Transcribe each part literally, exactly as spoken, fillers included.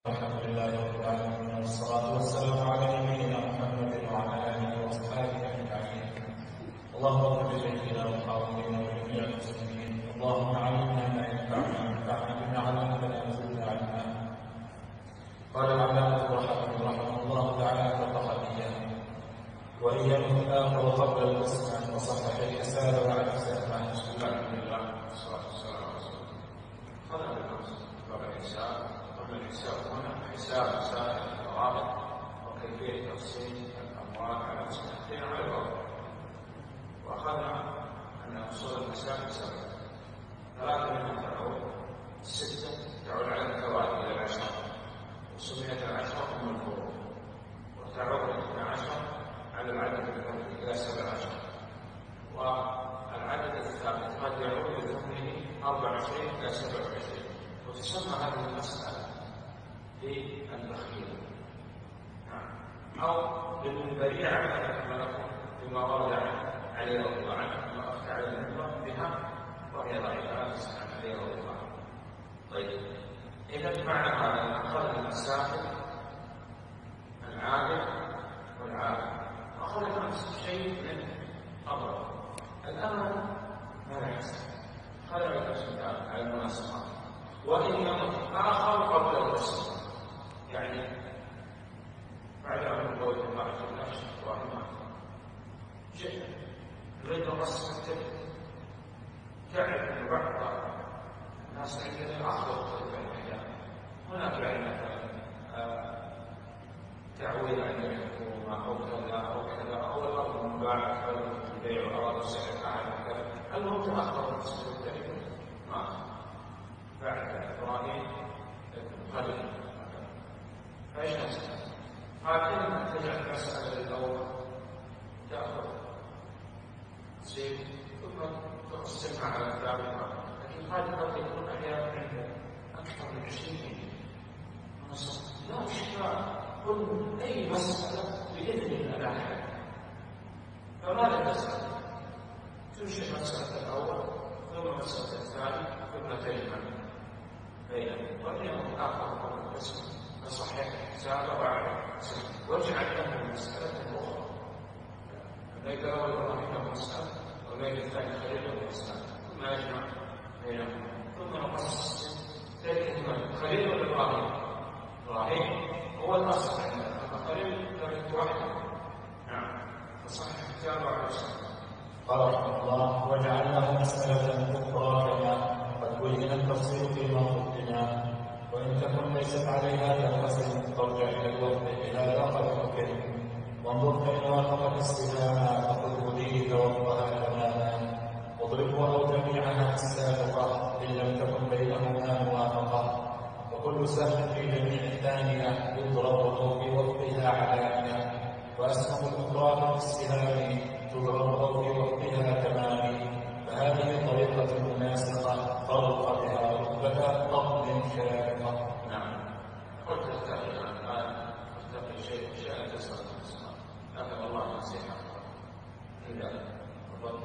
الحمد لله رب العالمين والصلاة والسلام على نبينا محمد وعلى آله وأصحابه أجمعين. اللهم اغفر لشيخنا وحاضرنا وجميع المسلمين. اللهم علمنا ما ينفعنا وانفعنا بما علمتنا وزدنا علما. قال العلامة رحمه رحمه الله تعالى فقهيا وإياه الآخر قبل القسم وصحح الحساب مع الحساب مع بسم الله الحمد لله والصلاة والسلام على رسول الله. هذا بالأمس باب الحساب قبل الحساب هنا حساب سائر الضوابط وكيفية تقسيم الأموال على مسألتين على الأرض. وأخذنا أن أصول المسائل سبعة، ثلاثة منها تعود، ستة تعود على الفوائد إلى العشرة، وسميت العشرة أم الفروض، وتعود الاثنى عشر على العدد الفردي إلى سبع عشر، والعدد الثابت قد يعود بحكمه أربع وعشرين إلى سبع وعشرين. وتسمى هذه المسألة بالبخيل أو بالمنبرية على كما بما ورد عليه رضي الله عنه ثم أفتى على المنبر بها وهي ضعيفة تسعى عليه رضي الله عنه. طيب، إذا معنى هذا أخذ المسائل العادل والعادل، أخذ نفس شيء من أمر الأمر ما لا يحسن خلع الأسود على المناسبات، وإنما آخر قبل الرسول، يعني بعد أن قول الله في النفس وأنه شيء يريد الرسول التبت تعرف أن بعض الناس عندنا أخذ الطريق الأحيان. هناك يعني مثلا تعويل عند الحكومة أو كذا أو كذا أو الأرض مباعة أو البيع وأراد سعر أعلى كذا، المهم تأخر الرسول التبت ما بعد إبراهيم خليل. فإيش نسأل؟ هكذا تجعل المسألة الأول تأخذ تصير ثم تقسمها على الثالثة، لكن هذا قد يكون أحيانا عنده أكثر من عشرين مسألة. لا إشكال، كل أي مسألة بإذن الله لا حل. فماذا تسأل؟ تنشئ مسألة الأول ثم مسألة الثاني ثم تجمع بينهم، وإنما آخر قبل القسم فصحيح حسابه بعد سنة واجعل له مسألة أخرى. الليل الأول إبراهيم له مسألة والليل الثاني خليل له مسألة، ثم يجمع بينهم ثم نقص ذلك خليل وإبراهيم. إبراهيم هو الأصل عندنا، أما خليل درجة واحدة. نعم، فصحيح حسابه بعد سنة. قال رحمه الله وجعلناه مسألة أخرى كما قد بين التفصيل فيما قدمنا، وإن تكن ليست عليها تنقسم ترجع إلى الوقت إلى ذاق الحكم، وانظر فإن وافقت السهام فخذه به توقها تماما، واضربه أو جميعها السابقة إن لم تكن بينهما موافقة، وكل سهم في جميع الثانية يضرب في وقتها علانية، وأسهم الأخرى في السهام تضرب في وقتها تماما. فهذه طريقة مناسقة فرق بها رتبة قبل شارقة. نعم، قلت تستطيع الآن تستطيع شيء شيئا تسأل الإنسان، لكن الله نصيحة إذا ربطت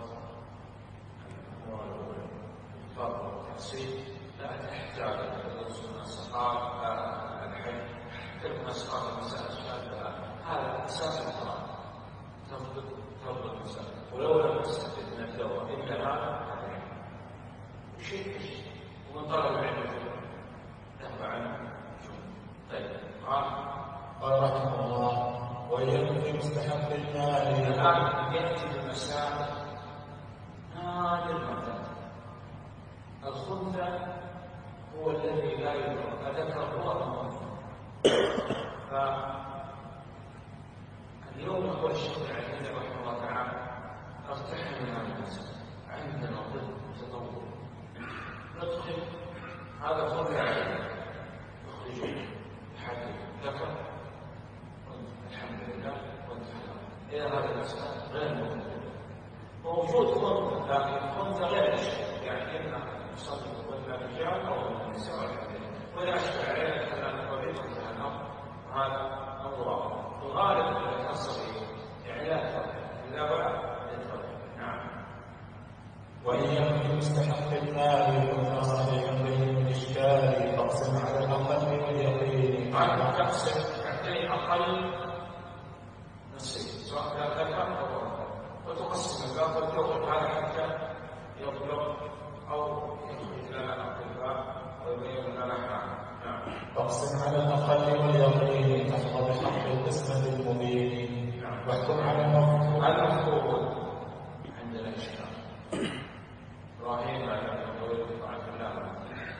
الأمور والفرق والتفصيل لا تحتاج إلى رسول الصحابة الحج حتى المسألة المسألة الشاذة. هذا أساس القرآن، تضبط تضبط المسألة، ولو لم تستفد من الدواء إلا هذا شيء شيء ومن طلب العلم نهب عنه. طيب، قال قال رحمه الله وإن في مستحق المال. الآن يأتي بالمسائل نادر ما الخنثى هو الذي لا يدرك أذكر هو الخنثى. فاليوم هو الشيخ العزيز رحمه الله تعالى ارتحل من هذه المسألة. عندنا ضد تطور ندخل هذا الخنثى عليه يخرجون الحديث ذكر الحمد لله وانتهى إلى هذه المسألة غير موجود. موجود خنثى لكن خنثى غير الشيء، يعني إما يصدق ولا رجال أو النساء ولا أشبه عليه كلام طبيعة الأمر. هذا أمر الغالب الذي تصل يعني لا يتفرق إلا بعد يتفرق. نعم. وإن يكن مستحق المال يكون صحيحا بين الإشكال فاقسم على الأقل واليقين ما تقسم تعطي أقل نصيب سواء كان ذكر أو أنثى وتقسم الباقي وتوقف هذا حتى يبلغ أو يخرج لنا الأطباء ويبين لنا حاله. فاقسم على الأقل واليقين تحظى بحق القسمة المبين. واحكم على المفروض المفروض عندنا إشكال. إبراهيم عليه الصلاة والسلام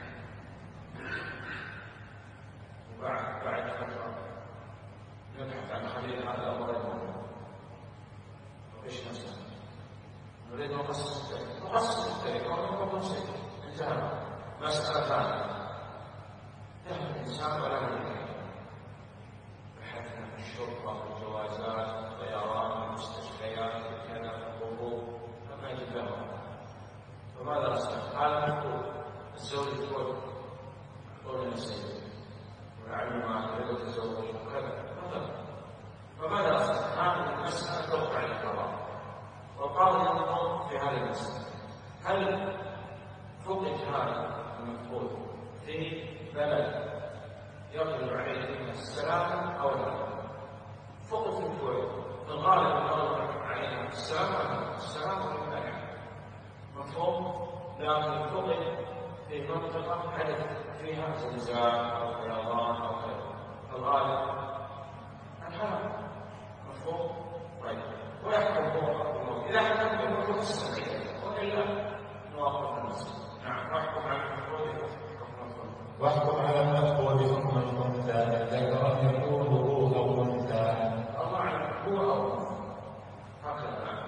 وبعد بعد فترة نبحث عن خليل هذا الأمر المهم. وإيش نسأل؟ نريد نقسم التاريخ، نقسم التاريخ ونقوم نصيب انتهى. مسألة ثانية يهدف الإنسان ولا يهدف. بحثنا في الشرطة في الجوازات في الطيران في المستشفيات في كذا في القبور فما يجد لهم. فماذا نصنع؟ هذا المفروض الزوج يقول قول لسيدي ولعل ما يريد التزوج وكذا مثلا. فماذا نصنع؟ هذه المسألة توقع القضاء والقاضي ينظر في هذه المسألة. هل فقد هذا المفروض في بلد يغلب عليه دين السلام أو لا؟ فقد في الكويت في الغالب يغلب عليه السلام أو لا؟ السلام والمنع مفهوم. لكن فقد في منطقة حدث فيها زلزال أو فيضان أو كذا الغالب الحرام مفهوم. طيب ويحكم هو إذا حكم بالمفروض السلمية وإلا نوقف المسلم. نعم. واحكم على المفروض واحكم على المفقود حكم الأنثى ذكر يكون هو أو أنثى. الله أعلم هو أو أنثى هكذا.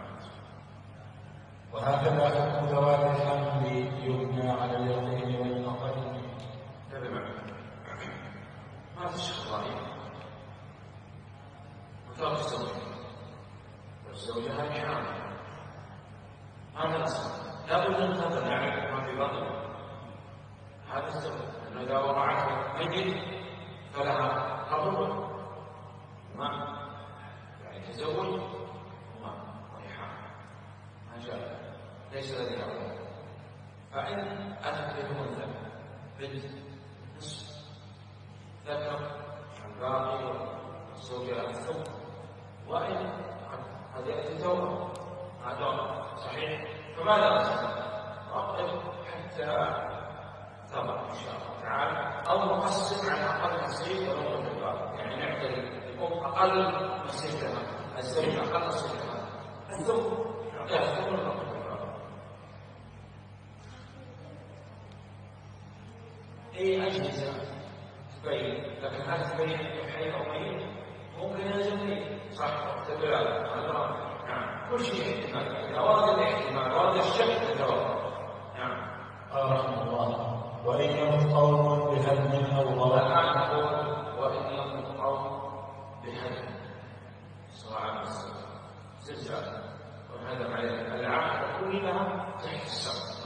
وهكذا حكم ذوات الحمل يبنى على اليقين والأقل. ما في شيء ضعيف. وترك الزوجة والزوجة هذه حامل هذا أصلا لا بد أن تنتظر يعني ما في بطن هذا الزوج أنه إذا وضعته ميت فلها قبول ما يعني تزوج وما وهي حامل ما جاء ليس لديها ولد. فإن أتت بأنثى بنت نصف ذكر الباقي والزوجة الثمن وإن قد يأتي توبة هذا صحيح. فماذا نصنع؟ نقف حتى تضع إن شاء الله تعالى أو نقسم على أقل نصيب ونقف الباقي يعني نعطي الأم أقل نصيب لها الزوج أقل نصيب لها الثمن نعطيها الثمن ونقف الباقي. أي أجهزة تبين لكن هل تبين حي أو ميت؟ ممكن يلزم ميت صح تدل نعم كل شيء احتمال. إذا ورد الاحتمال ورد الشك يتوقف. نعم. قال رحمه الله وإن يمت قوم بهدم أو غلط. الآن نقول وإن يمت قوم بهدم صراع زلزال وهدم عليه العاقبة كلها تحت السقف.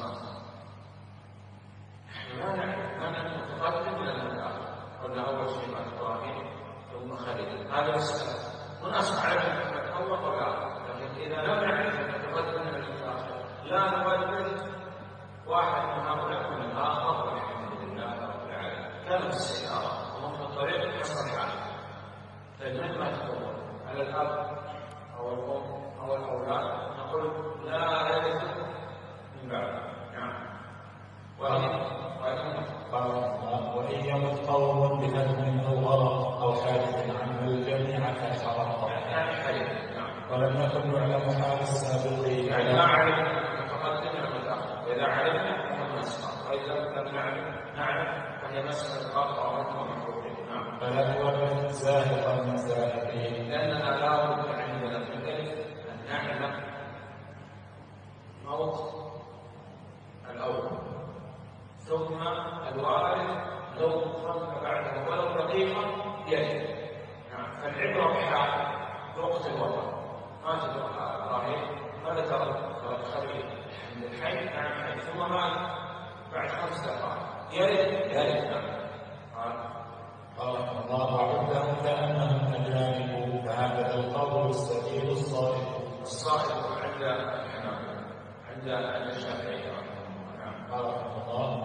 نحن لا نعرف من المتقدم من المتأخر. قلنا أول شيء مع إبراهيم ثم خالد هذا مسألة مناسب على محمد أول ولا. لكن إذا لم نعرف المتقدم من المتأخر لا نبدل واحد من هؤلاء من الآخر والحمد لله رب العالمين. كانت السيارة وهم في الطريق حصل حادث فمن ما تكون على الأب أو الأم أو الأولاد نقول لا يرث من بعد. نعم. وإن قال وإن يمت قوم بهدم أو غرق أو حادث عم الجميع كالحرق ولم يكن يعلم حال السابقين. يعني لا أعلم المتقدم من المتأخر. وإذا علمنا فهو نسخة وإذا لم نعلم نعلم فهي مسألة أخرى ومحروفين. فلا يورث زاهقا من زاهقين لأننا لا بد عندنا في الإرث أن نعلم موت الأول ثم الوارث لو خلف بعده ولو دقيقة يجب. نعم. فالعبرة بحال وقت الوفاة. ما تدرك إبراهيم ماذا ترك؟ ترك خليل الحمد الحي نعم حي ثم مات بعد خمس دقائق يرد يرد. نعم. قال الله عدهم كأنهم أجانب فهكذا القول السديد الصائب. الصائب عند الحنابلة عند الشافعية. قال الله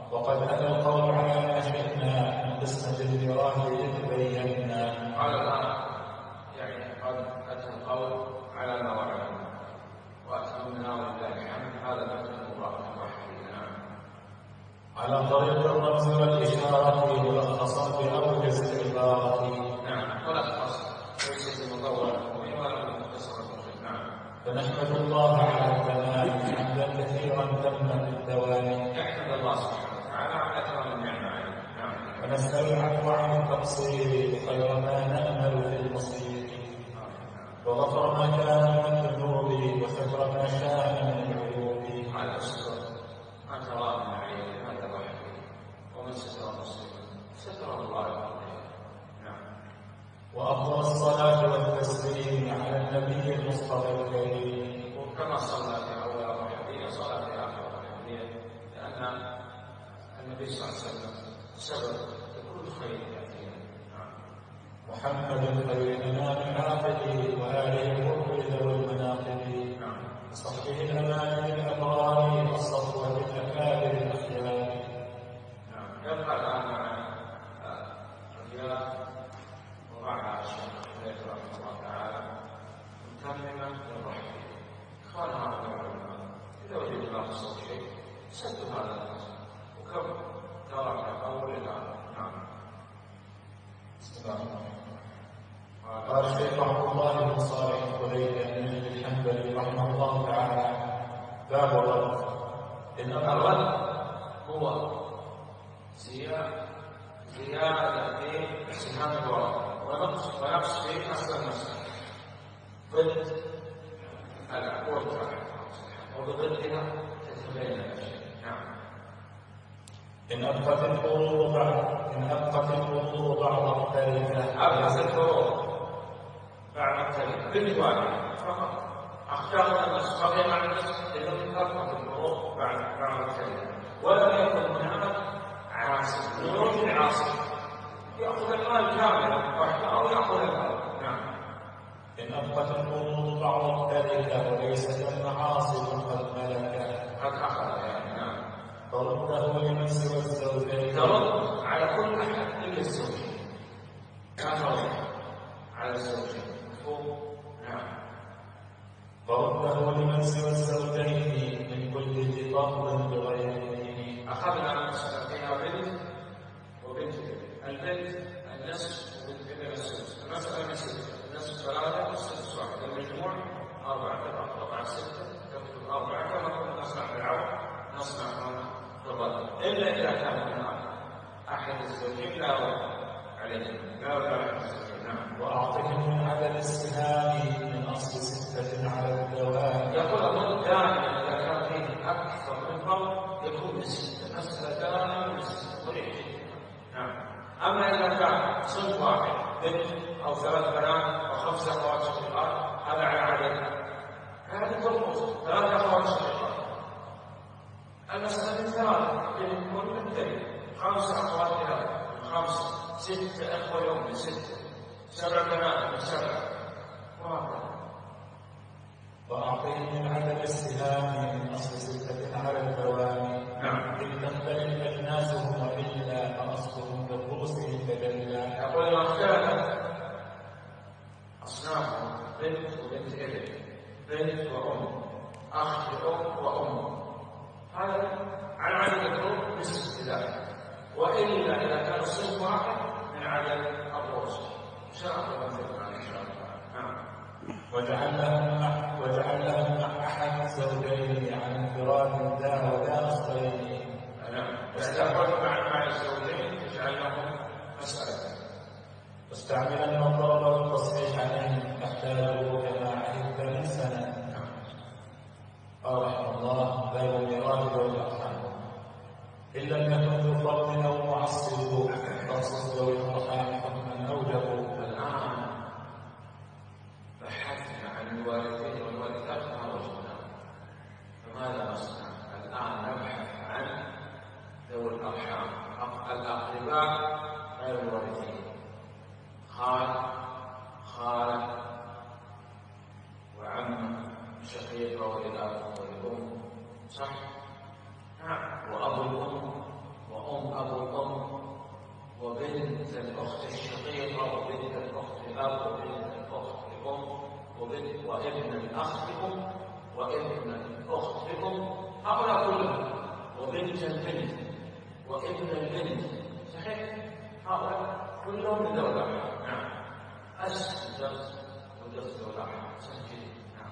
وقد أتى القول على ما شئنا من قسمة الميراث إذ بينا. قال الآن يعني قد أتى القول على ما وعدنا وأتممنا ولله الحمد. هذا مثل المبارك الرحيم. نعم. على طريق الرمز والإشارة ملخصا بأوجز العبارة. نعم. ملخص ليس بمطول ولا مختصر. نعم. فنحمد الله على التمام حمدا كثيرا تم بالدوام. يحمد الله سبحانه وتعالى على تمام النعمة عليه. نعم. ونسأل العفو عن التقصير خير ما نأمل في المصير. وغفر ما كان من الذنوب وستر ما شاء من العيوب. على الستر ما ترى من عيوب هذا رحمه. ومن ستر مصيبا ستر الله عليه. نعم. وأفضل الصلاة والتسليم على النبي المصطفى الكريم. وكما صلى في أول الرحمية صلى في آخر الرحمية، لأن النبي صلى الله عليه وسلم سبب لكل خير يأتينا. نعم. محمد خير إمام عاقل وآله الغر ذوي المناقب. نعم. وصحبه الأمان للأبرار والصفوة الأكابر الأخيار. نعم. يبقى الآن مع الرجال ومع الشيخ حميد رحمه الله تعالى متمما للرحمة. إخوان هذا العلماء إذا وجدنا نصر شيء سدوا هذا النصر وكم ترك أول الآن. نعم. قال الشيخ عبد الله بن صالح الخليلي الحنبلي رحمه الله تعالى: باب الرد. إن الرد هو زيادة زيادة في سهام الورق ونقص ونقص في أصل المسألة ضد العقول وبضدها تتبين الأشياء. نعم. إن أبقت الفروض بعض إن أبقت الفروض بعض التاريخ أبقت الفروض بعد التاريخ بنت واحدة فقط أختار النص بقي مع النص إذا أبقت الفروض بعد بعد التاريخ ولم يكن هناك عاصم نروح العاصم يأخذ المال كاملا واحدة أو يأخذ المال. نعم. إن أبقت الفروض بعض التاريخ وليست المعاصي قد ملكت قد أخذ يعني. نعم. فرده لمن سوى الزوجين. ترد على كل أحد إلا الزوجين. لا ترد على الزوجين. نعم. فرده لمن سوى الزوجين من كل ذي فضل بغير. أخذنا مسألة فيها بنت وبنت البنت النصف وبنت ابن السدس. المسألة نسبة النصف ثلاثة والسدس واحد. المجموع أربعة. تبقى طبعا ستة تكتب أربعة كما كنا نصنع في العون نصنع هنا في الرد. إلا إذا كان هناك أحد الزوجين لا وجه عليه لا وجه على الزوجين. نعم. وأعطهم من عدد السهام من أصل ستة على الدوام. يقول الرد دائما إذا كان فيه أكثر من فرد يكون بستة. مسألة دائما بستة طريق. نعم. أما إذا كان صنف واحد بنت أو ثلاث بنات أو خمس أخوات شقيقات هذا على عدد هذه ترقص ثلاث أخوات شقيقات. المسألة ثلاثة بنت وبنتين خمس أخوات لها خمس ستة أخوة يوم من ستة سبع بنات من سبع وهكذا. وأعطهم من عدد السهام من أصل ستة على الدوام. نعم. إن تختلف أجناسهم وإلا فأصلهم بالرؤوس تجلى. يقول ما اختلفت أصنافهم بنت وبنت ابن بنت وأم أخ لأم وأم هذا عن عدد الأم نصف ذلك. وإلا إذا كان صنف واحد من عدد الرؤوس إن شاء الله نذكر إن شاء الله. نعم. وجعل لهم مع وجعل لهم مع أحد زوجين عن انفراد ذا وذا أصلين. نعم. واستعمل مع مع الزوجين تجعل لهم مسألة. واستعمل المضرب والتصحيح عليهم تحتاجه كما عهدت من سنة. قال رحمه الله: باب ميراث ذوي الأرحام. إن لم يكن ذو فرض أو معصب فاقصص ذوي الأرحام حكما أوجبوا. الآن بحثنا عن الوالدين والوالدات ما وجدنا. فماذا نصنع؟ الآن نبحث عن ذوي الأرحام الأقرباء غير الوارثين. قال وابن الأخ بكم وابن الأخت بكم، هؤلاء كلهم، وبنت البنت وابن البنت، صحيح؟ هؤلاء كلهم من ذوي الأرحام. نعم. أسس درس ودرس ذوي الأرحام سجل. نعم.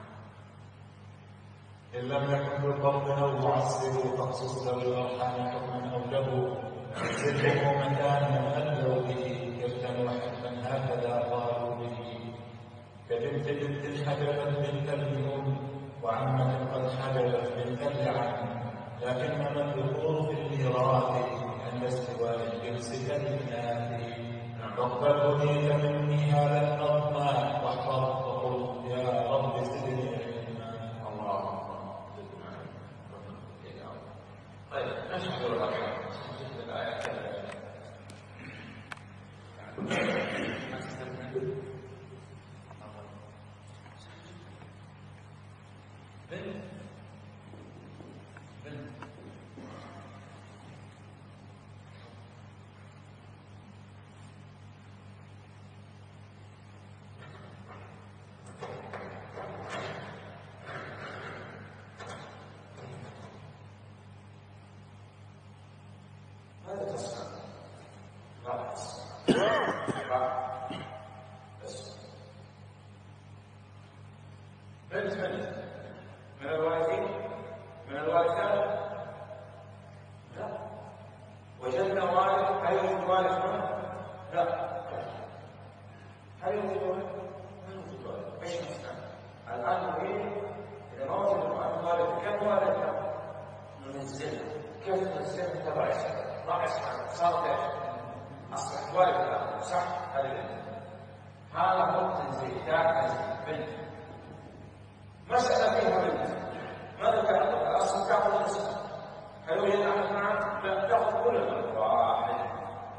إن لم يكن بالضبط أو معصب فاخصص ذوي الأرحام حكما أو له زده مكانا أدلوا به كردا وحكما هكذا قالوا به. كبنت بنت حجبت بنت الأم وعمة قد حجبت بنت العم، لكنما الذكور في الميراث عند استواء الجنس كالإناث. فاقبل هديت مني هذا النظم واحفظ وقل يا رب زدني علما. اللهم زدنا علما. طيب نشهد الأرحام نشهد الآيات. بنت بنت هذا تسمع لا تسمع بس بنت بنت من الوارثين من الوارثات لا. وجدنا وارث، هل يوجد وارث هنا؟ لا. هل يوجد وارث؟ ما يوجد وارث. ايش نفعل؟ الان نريد اذا ما وجد وارث كم وارث ننزلها. كيف ننزلها؟ تبع السنه راح اسمع صارت ايش؟ اصبحت وارث الان صح؟ هذا هذا هو التنزيل. كان تنزيل بنت مسألة فيها بنت. ماذا تأخذ؟ الأصل تأخذ الاسم. هل يوجد أحد معه؟ لا، تأخذ كل الأمر واحد.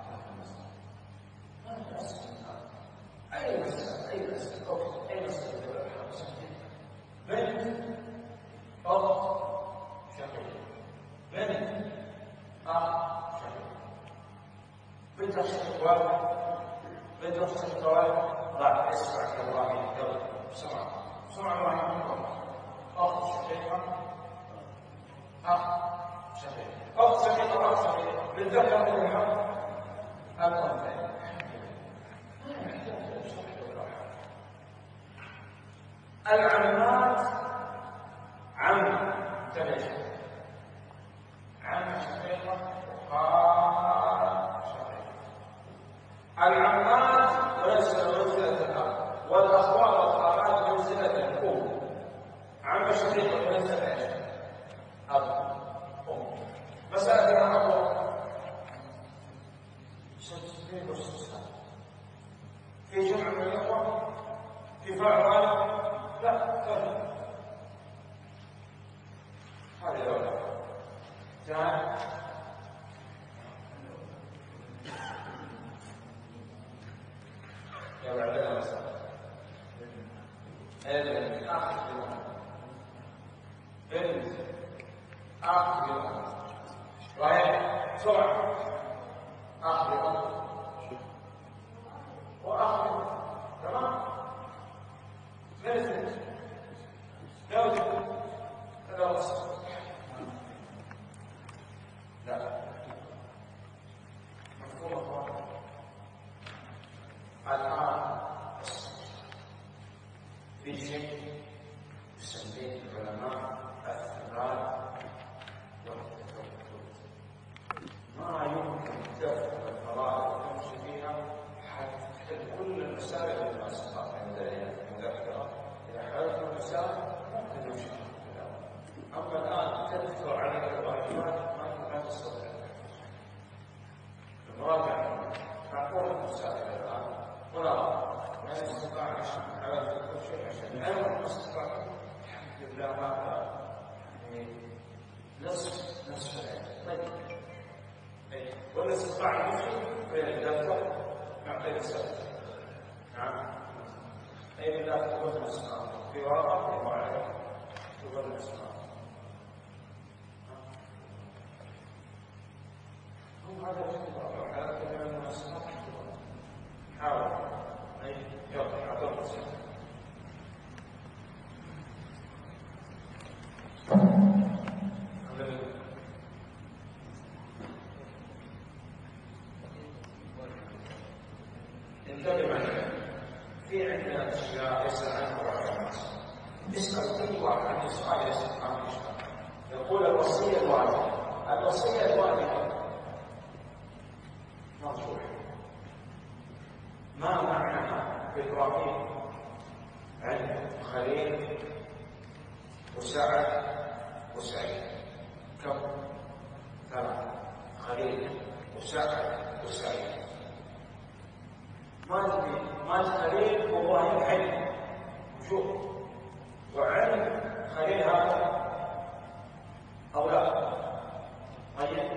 أي مسألة أي مسألة أوكي أي مسألة تبع الحرس. بنت أخت شقيق، بنت أخ شقيق، بنت أخ شقيق واحد، بنت أخ شقيق واحد. لا اسمع كلامي يلا بسرعة بسرعة واحد منكم. أخت شقيقة أخ شقيق، أخت شقيقة وأخ شقيق للذكر مثل الحظ الأنثيين. العمات عم ثلاثة، عم شقيقة وخال شقيقة. العمات وليس منزلة الأب، والأخوات والخالات منزلة الأم. عم شقيقة منزلة ايش؟ أب أم. مسألة الأخوة ستين وستين في جمع من الأخوة في فاعل لا ترى هذه الأولى. ثاني يا بعدنا مسألة ابن أخ بأم، بنت أخ بأم، وهي سرعة أخ بأم وأخ بأم. تمام؟ مثل زوجة الأرض لا مفهوم أخوان. الآن في شيء يسميه العلماء الثبات والتثبت. ما يمكن دفع الفرائض وتمشي فيها حتى كل المسائل اللي ما سبق عند المذكرة. إذا حدثنا المسائل ممكن نمشي فيها. أما الآن تذكر على الواجبات ما تستطيع. المراجعة معقول المسائل الآن ونرى ما يستطيع على كل شيء عشان أيضا ما استطاع الحمد لله هذا يعني نصف نصف العلم. طيب ولا استطاع المشي فيدفع نعطيه السبب. نعم أي بالله تقول الإسلام في واقع في معرفة تقول الإسلام. هم هذا الشيء على كلام الناس حاول أي يلا أعطوه السبب. انتبه معي، في عندنا اشياء يسال عنها بعض الناس، يسال كل واحد عن سؤال يسال عن اشياء، يقول الوصيه الواجبه، الوصيه الواجبه مرجوح، ما معناها في ابراهيم عند خليل وسعد وسعيد؟ كم؟ ثلاثة، خليل وسعد وسعيد. ما ندري ما خليل وابراهيم حي وجوه، وعند خليل هذا أولاد. طيب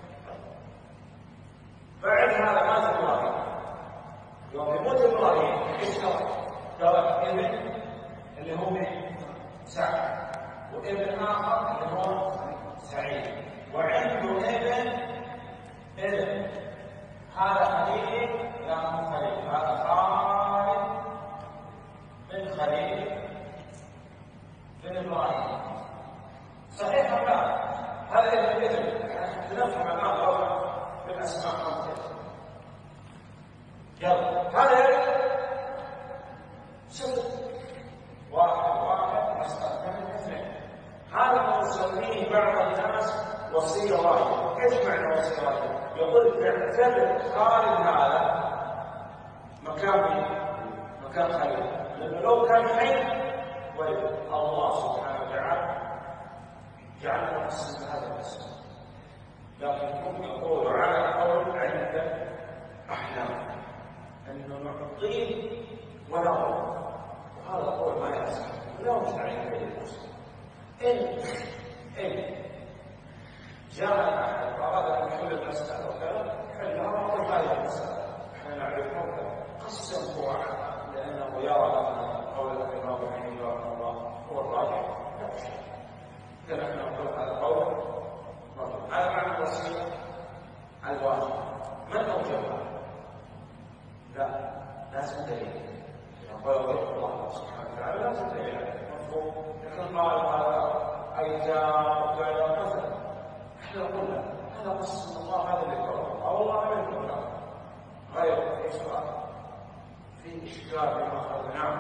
بعد هذا مات ابراهيم، يوم يموت ابراهيم ايش ترك؟ ترك ابن اللي هو سعد، وابن اخر اللي هو سعيد، وعنده ابن ابن هذا خليل لا مو خليل، هذا خالد بن خليل بن ابراهيم. صحيح ام لا؟ هذا ابن ابن نفهم الان طبعا بالاسماء خمسه. يلا هذا شوف واحد واحد مسألة من اثنين، هذا ما نسميه بعض الناس وصية واجبة. ايش معنى وصية واجبة؟ يقول اعتبر خالد هذا مكان مكان خليل، لأنه لو كان حي ولد الله سبحانه وتعالى جعلنا نقسم هذا الاسم، لكن هم يقولوا على قول عند أحلام أنه نعطيه ولا ولد، وهذا القول ما يصح، لا مستعين به المسلم. إن إن جاء أحد وأراد أن يحل المسألة وكذا حلها وقل هذه المسألة، احنا نعرفه قسم هو لأنه يرى أن قول الإمام أبو حنيفة رحمه الله هو الراجح، لا شيء. إذا نحن نقول هذا القول مرة. هذا معنى الوصية الواجب. من أوجبها؟ لا، لازم دليل. يقول الله سبحانه وتعالى لازم دليل عليه، مفهوم؟ لكن قال هذا أيتام وكذا مثلا، احنا قلنا هذا قسم الله، هذا اللي قال أو الله لم يقل غير في سؤال في إشكال بما أخذ. نعم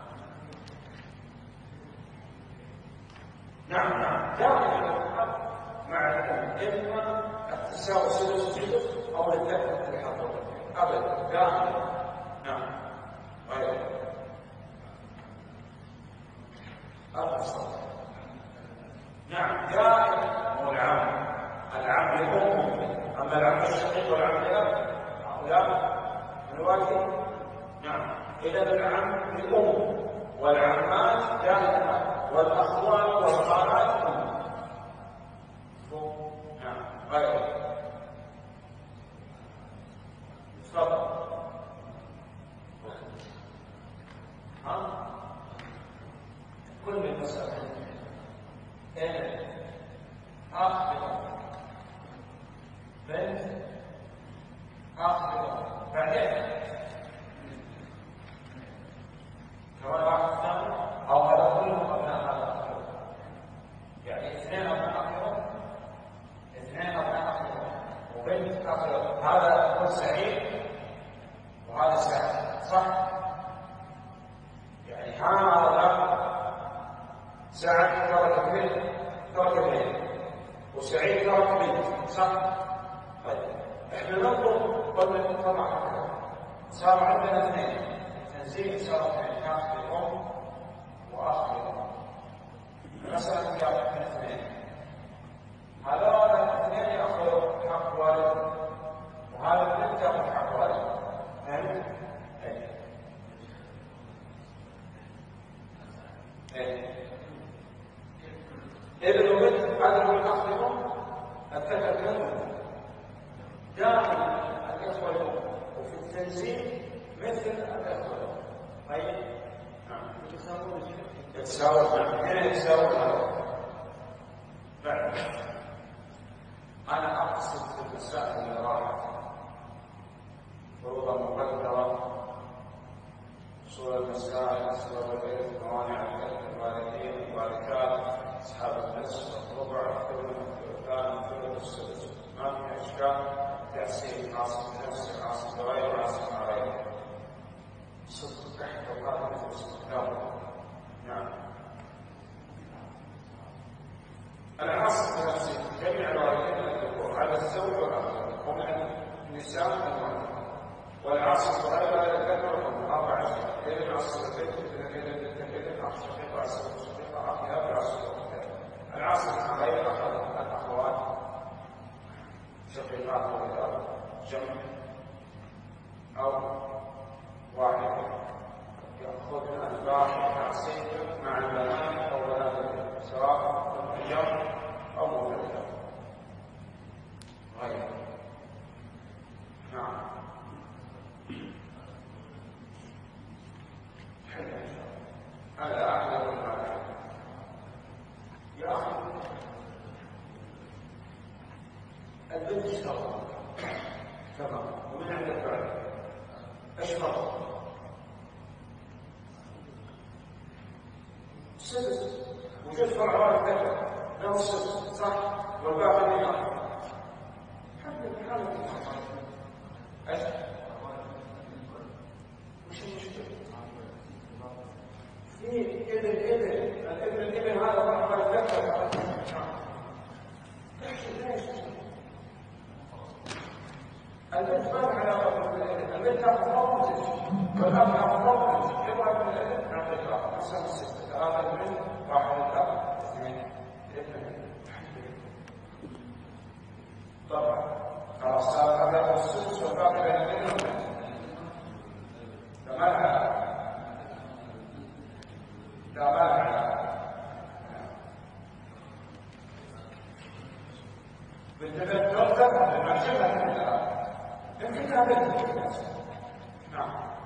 نعم نعم دائما مع الأم إما التساوي سدس سدس أو الذكر في الحضور أبدا دائما. نعم غير الأصل. نعم دائما هو العم، العم لأمه، أما العم الشقيق والعم لأب هؤلاء من الواجب. نعم إذا العم لأمه والعمات دائما والأخوان والخالات أمه. نعم غير تفضل. ها كل المسألة إيه أخ بنت أخ بعدين كمان واحد ثاني أو هذا كلهم أبناء هذا، يعني اثنين أبناء أخيرا، اثنين أبناء أخيرا وبنت أخيرا، هذا يكون سعيد وهذا سعيد، صح؟ يعني هذا سعد ترك بنت ترك بنت وسعيد ترك بنت، صح؟ طيب احنا ننظر قلنا طبعا صار عندنا اثنين تنزيل، صار اثنين اخ للام واخ للام، مثلا كان من اثنين هذول الاثنين ياخذوا حق والد وهذا البنت تاخذ حق والد، فهمت؟ ايه ايه ابن وبنت هذا هو الاخ للام، الذكر كالانثى دائما الإخوة الأم، وفي التنزيل مثل الإخوة الأم. طيب نعم يتساوون يتساوون نعم هنا يتساوون هذا. بعد أنا أقصد في المسائل اللي راحت فروضا مقدرة، أصول المسائل، أسباب البيت، موانع البيت، الوالدين، الوالدات، أصحاب النصف، الربع، الثلث، الثلثان، الثلث، السدس، ما في إشكال. تأسيس عاصم نفسه، عاصم غيره، عاصم غيره. العصر وغلب على الذكر أربع كيف العصر البيت كذا كذا كذا كذا العصر الشقيق وعصر الشقيق وعقلها بالعصر العصر مع غير الأخوات شقيقات وغيرها جمع أو واحد يأخذ الباقي تعصيب مع البنات أو بنات سواء جمع أو مفردة غير. نعم هذا أعلى من هذا يا أخي البنت اشتغل تمام ومن عندك بعد اشتغل سدس وجود فرعات ذكر له سدس صح والباقي من يعرف حتى في حالة الخطأ ايش؟ وش المشكلة؟ في ابن ابن الابن الابن هذا فرعات ذكر البنت ما لها علاقة بالابن البنت تاخذ فوق والاب ياخذ فوق يبغى من الابن عن الاب حسب السته ثلاثة من واحد الاب اثنين ابن طبعا خلاص صار هذا السدس والباقي بين الابن والبنت فما لها علاقة لا ما لها علاقة بالنسبة للدكتور لما شبه الثلاثة يمكن هذا نعم